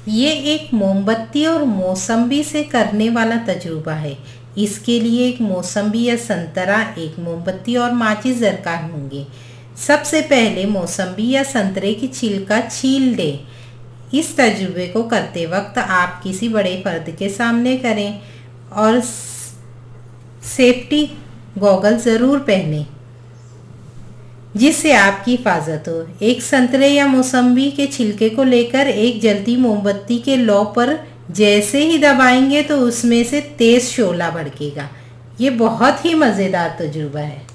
ये एक मोमबत्ती और मौसम्बी से करने वाला तजुर्बा है। इसके लिए एक मौसम्बी या संतरा, एक मोमबत्ती और माचिस दरकार होंगे। सबसे पहले मौसम्बी या संतरे की छिलका छील दें। इस तजुर्बे को करते वक्त आप किसी बड़े फर्द के सामने करें और सेफ्टी गॉगल ज़रूर पहनें जिससे आपकी हिफाजत हो। एक संतरे या मौसम्बी के छिलके को लेकर एक जलती मोमबत्ती के लौ पर जैसे ही दबाएंगे तो उसमें से तेज़ शोला भड़केगा। ये बहुत ही मज़ेदार तजुर्बा है।